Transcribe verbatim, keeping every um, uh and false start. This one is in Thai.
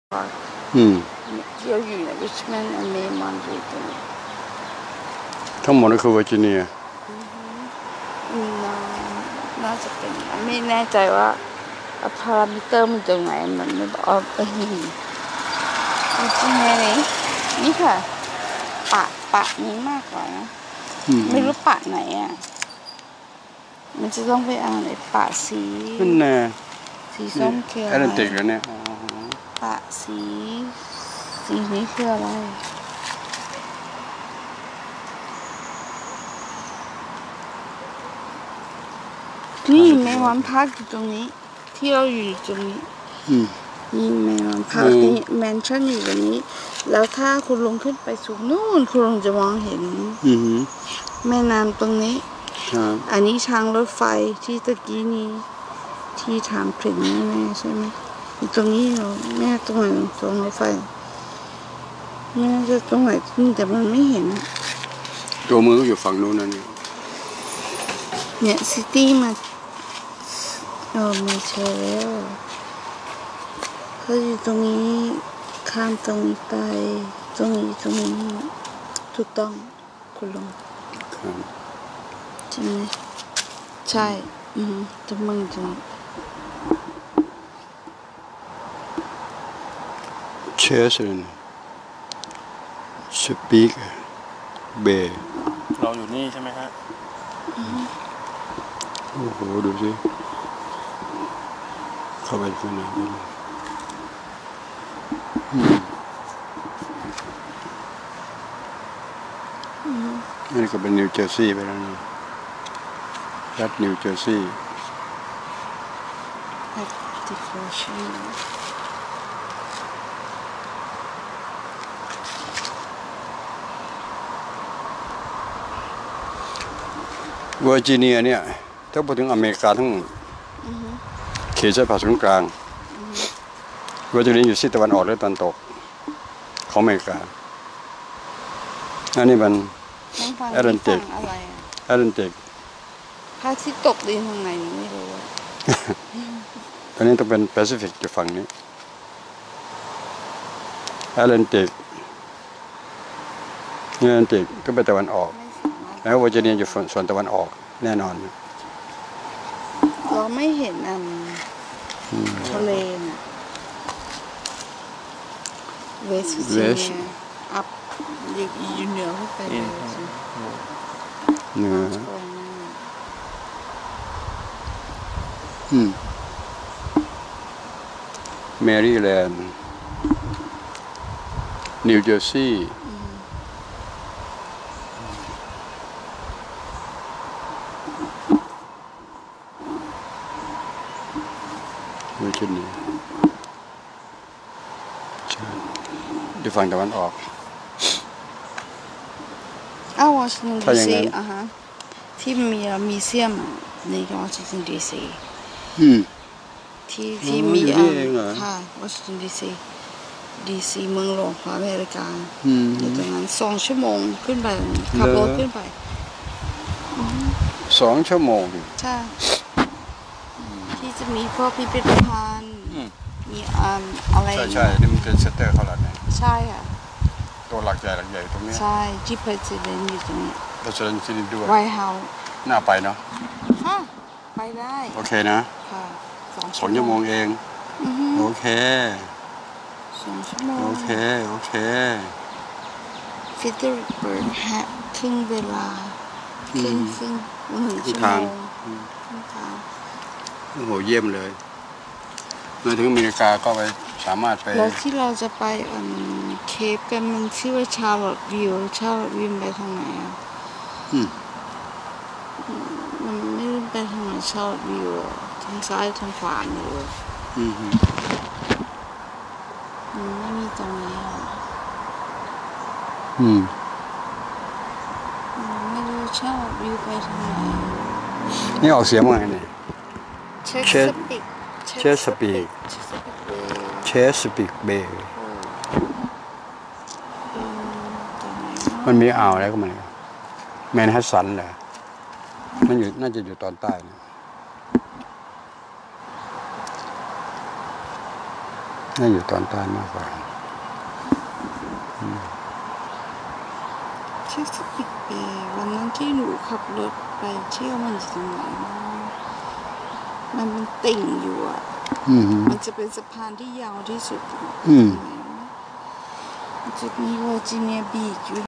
Park อืมที่เราอยู่ใน Richmond and Maymont region ทั้งหมดนี่คือเวอร์จิเนียอืมน่าจะเป็นไม่แน่ใจว่าพารามิเตอร์มันตรงไหนมันไม่บอกเอาไปหินจริงๆนี่นี่ค่ะปะปะนี้มากกว่านะไม่รู้ปะไหนอ่ะมันจะต้องไปอ่านไอ้ปะสีนั่นแน่สีส้มเขียวแอตแลนติกแล้วเนี่ยปะสีสีนี้คืออะไรนี่เมวันพาร์คอยู่ตรงนี้ที่เราอยู่ตรงนี้นี่เมวันพาร์คนี่แมนชั่นอยู่ตรงนี้แล้วถ้าคุณลงขึ้นไปสูงนู่นคุณลงจะมองเห็นแม่น้ำตรงนี้อันนี้ทางรถไฟที่ตะกี้นี้ที่ถามถึงแม่ใช่ไหมตรงนี้เราแม่ตรงไหนตรงรถไฟแม่จะตรงไหนแต่มันไม่เห็นตัวมือก็อยู่ฝั่งนู้นนั่นเนี่ยซิตี้มาเออไม่เจอแล้วเขาอยู่ตรงนี้ข้ามตรงนี้ไปตรงนี้ตรงนี้ถูกต้องคุณลุงใช่ไหมใช่อืมตรงมึงตรงเชสเลนสปีกเบย์เราอยู่นี่ใช่ไหมฮะโอ้โหดูสิเข้าไปข้างในนี่ก็เป็นนิวเจอร์ซีย์ไปแล้วนะรัฐนิวเจอร์ซีย์เวอร์จิเนียเนี่ยถ้าพูดถึงอเมริกาทั้งเขตชายผ่านศูนย์กลางเวอร์จิเนียอยู่ที่ตะวันออกและตะวันตกของอเมริกาอันนี้มันแอตแลนติกแอตแลนติกพระอาทิตย์ตกดินทางไหนไม่รู้ตอนนี้ต้องเป็นแปซิฟิกอยู่ฝั่งนี้แอตแลนติกแอตแลนติกก็ไปตะวันออกแล้วเวอร์จิเนียอยู่ส่วนตะวันออกแน่นอนเราไม่เห็นอันทะเลน่ะเวสต์เวอร์จิเนียอัพอยู่เหนือขึ้นไปเลยเหนืออืมแมรี่แลนด์นิวเจอร์ซีย์เวอร์จิเนียอยู่ฝั่งตะวันออกอ้าววอชิงตันดีซีอ่ะฮะที่มีมิวเซียมในวอชิงตันดีซีที่ที่มีอ่ะค่ะวอชิงตันดีซีดีซีเมืองหลวงของอเมริกาอยู่ตรงนั้นสองชั่วโมงขึ้นไปขับรถขึ้นไปสองชั่วโมงใช่ที่จะมีพวกพิพิธภัณฑ์มีอ่าอะไรใช่ใช่นี่มันเป็นเซ็นเตอร์เขาหลักไงใช่ค่ะตัวหลักใหญ่หลักใหญ่ตรงนี้ใช่ที่เพรสซิเดนต์อยู่ตรงนี้เพรสซิเดนต์ที่นี่ด้วยไวท์เฮาส์น่าไปเนาะค่ะไปได้โอเคนะค่ะสองชั่วโมงเองโอเคสองชั่วโมงโอเคโอเคฟิตเตอร์เบิร์ดแฮะครึ่งเวลาครึ่งครึ่งหนึ่งชั่วโมงครึ่งทางโอ้โหเยี่ยมเลยมาถึงอเมริกาก็ไปสามารถไปแล้วที่เราจะไปอันเคปกันมันชื่อว่าชาร์ลอตวิวชาร์ลอตวิวไปทางไหนอ่ะมันไม่รู้ไปทางไหนชาร์ลอตวิวทางซ้ายทางขวาไม่รู้มันไม่มีตรงนี้อ่ะอืมไม่รู้ชาร์ลอตวิวไปทางไหนนี่ออกเสียงว่าไงเนี่ยเชสปิกเชสปิกเชสปิกเบย์มันมีอ่าวอะไรก็มันแมนฮัตสันแหละมันอยู่น่าจะอยู่ตอนใต้นะน่าอยู่ตอนใต้มากกว่าเช็คสปีดเบย์วันนั้นที่หนูขับรถไปเที่ยวมันอยู่ตรงไหนนะมันเป็นติ่งอยู่อ่ะมันจะเป็นสะพานที่ยาวที่สุดอ่ะมันจะมีเวอร์จิเนียบีชอยู่